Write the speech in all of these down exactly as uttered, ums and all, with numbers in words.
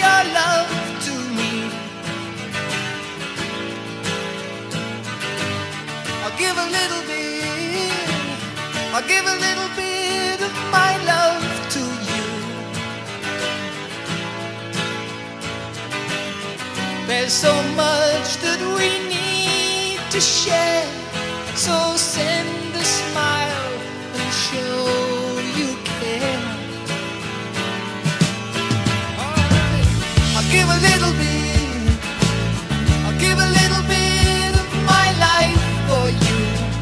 your love to me. I'll give a little bit, I'll give a little bit of my love to you. There's so much that we need to share, so send a smile and show you care. Alright, I'll give a little bit, I'll give a little bit of my life for you.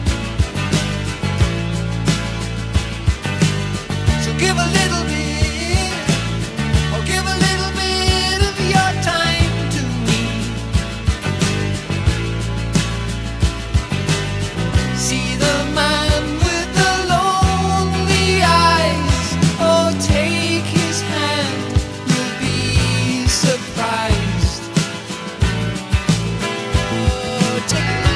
So give a little bit, or give a little bit of your time to me. See the man with the lonely eyes, oh take his hand, you'll be surprised. Oh, take it.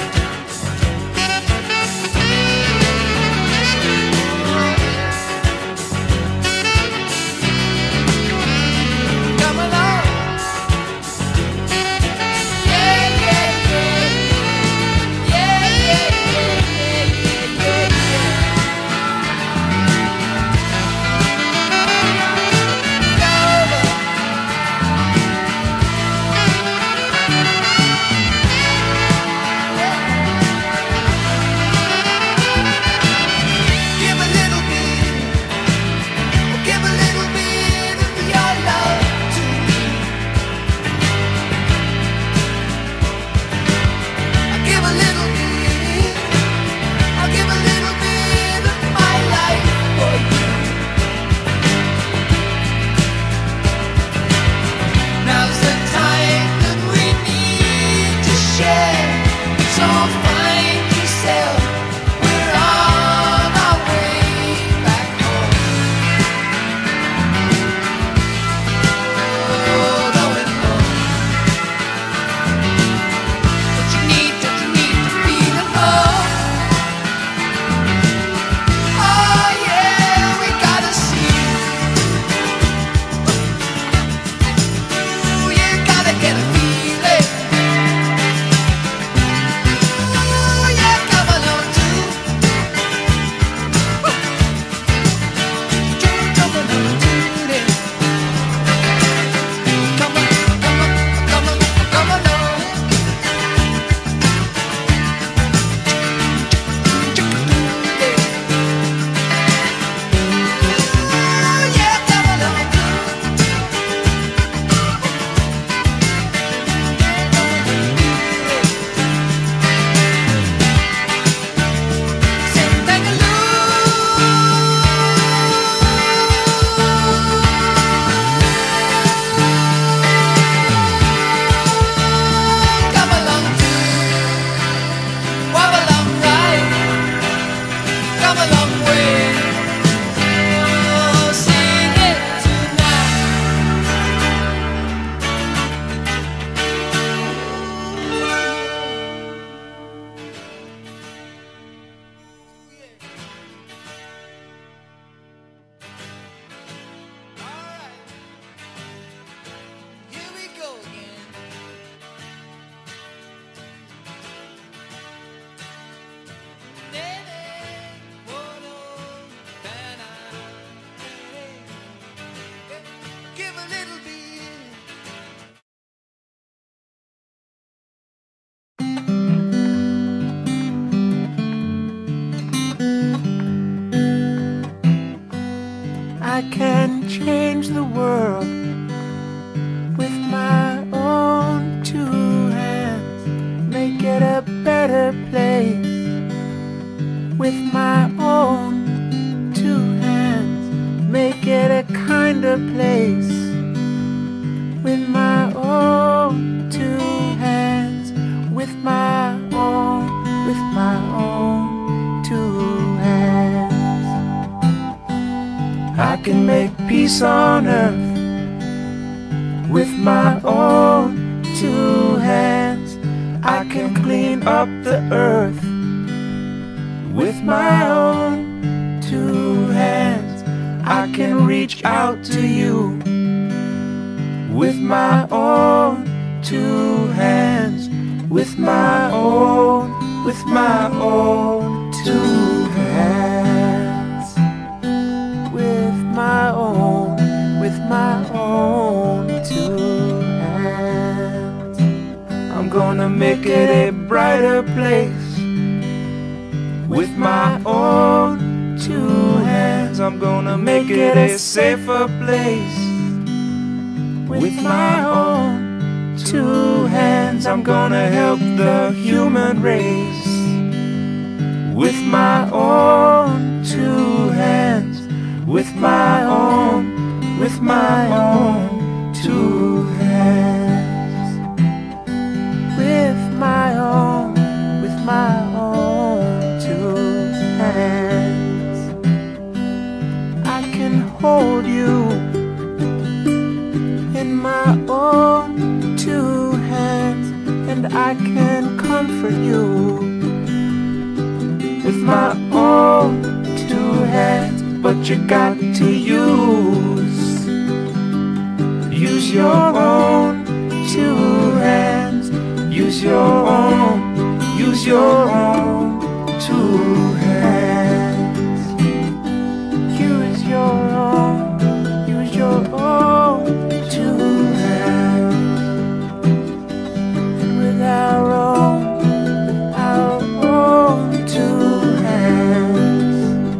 Come along. Yeah, yeah, yeah. Yeah, yeah, yeah, yeah, yeah, give a little bit, oh, give a little bit of your love to me. I'll give a little bit, I'll give a little bit of my life for you. Now's the time that we need to share, so find yourself, we're on our way back home. Oh, going home. Don't you need, don't you need to feel alone? Oh yeah, we gotta see. Ooh, you gotta get a feeling. Ooh, yeah, come along too. Jump, jump along to this. Come on, come on, come on, come along. Ooh, yeah, come along too. Sing come along too. Wobble along right, come a long way. Oh, sing it tonight. Alright, here we go again. Give a little bit. I can change the world with my own two hands, make it a better place with my own two hands, make it a kinder place with my own two hands, with my own, with my own two hands. I can make peace on earth with my own two hands. I can clean up the earth with my own two hands. I can reach out to you with my own two hands, with my own, with my own two hands, with my own, with my own two hands. I'm gonna make it a brighter place with my own two hands. I'm gonna make it a safer place with my own two hands. I'm gonna help the human race with my own two hands, with my own, with my own two hands, with my own, with my own two hands. I can hold you in my own two hands, and I can comfort you with my own two hands. But you got to use, use your own two hands, use your own, use your own two hands, use your own, use your own two hands, and with our own, with our own two hands,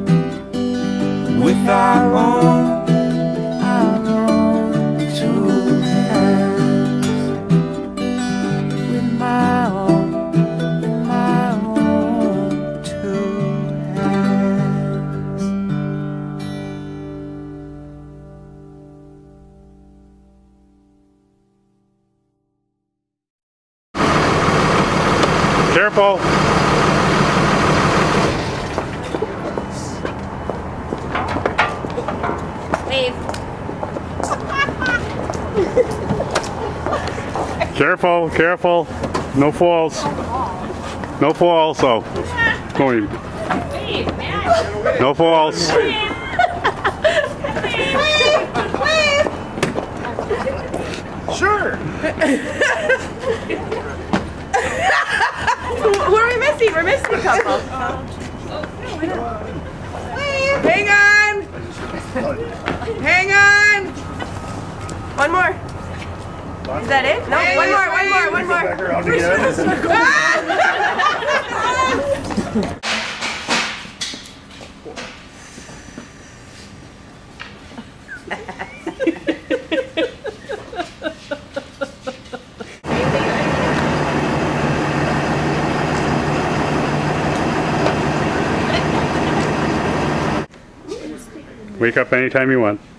with our own, our own two hands, with my own, with my own two hands. Careful. Wave. Careful, careful. No falls. No falls, so. Going. Wave, man. No falls. Wave. Wave. Sure. Who are we missing? We're missing a couple. Hang on. Hang on. One more. Is that it? No, one more, one more, one more. Wake up anytime you want.